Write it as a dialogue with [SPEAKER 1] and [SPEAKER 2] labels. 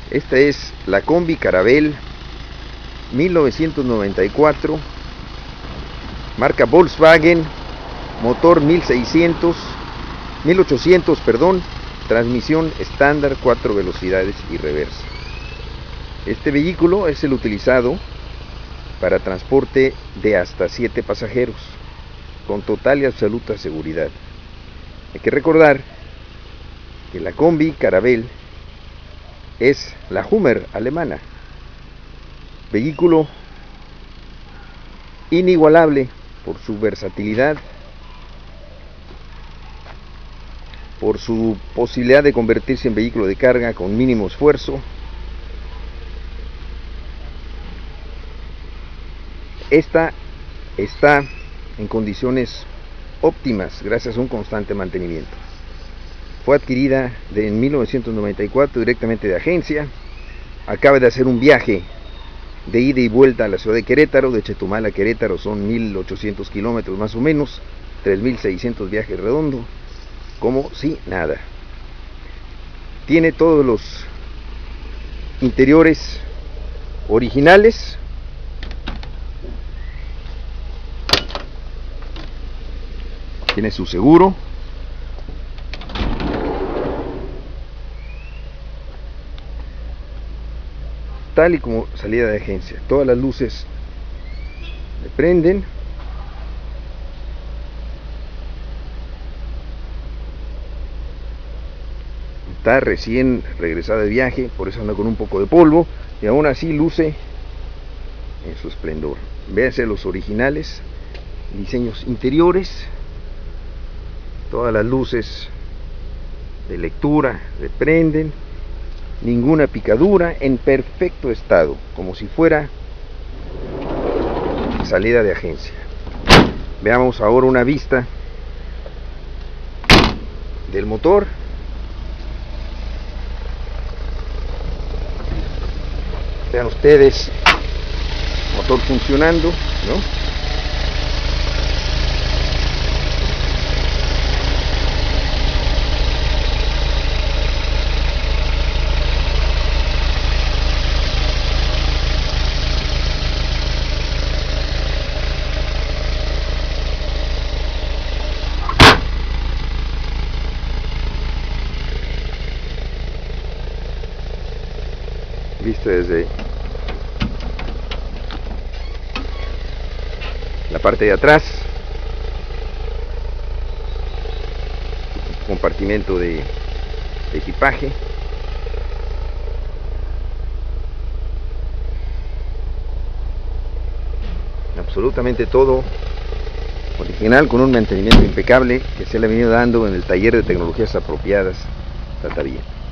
[SPEAKER 1] Esta es la Combi Caravelle 1994, marca Volkswagen, motor 1800, transmisión estándar, 4 velocidades y reversa. Este vehículo es el utilizado para transporte de hasta 7 pasajeros, con total y absoluta seguridad. Hay que recordar que la Combi Caravelle es la Hummer alemana, vehículo inigualable por su versatilidad, por su posibilidad de convertirse en vehículo de carga con mínimo esfuerzo. Esta está en condiciones óptimas gracias a un constante mantenimiento. Fue adquirida en 1994 directamente de agencia. Acaba de hacer un viaje de ida y vuelta a la ciudad de Querétaro. De Chetumal a Querétaro son 1800 kilómetros más o menos, 3600 viajes redondos, como si nada. Tiene todos los interiores originales. Tiene su seguro. Tal y como salida de agencia. Todas las luces le prenden. Está recién regresada de viaje, por eso anda con un poco de polvo, y aún así luce en su esplendor. Véanse los originales, diseños interiores, todas las luces de lectura le prenden. Ninguna picadura, en perfecto estado, como si fuera salida de agencia. Veamos ahora una vista del motor. Vean ustedes, motor funcionando, ¿no? Vista desde la parte de atrás, compartimento de equipaje, absolutamente todo original, con un mantenimiento impecable que se le ha venido dando en el taller de tecnologías apropiadas Tata Bien.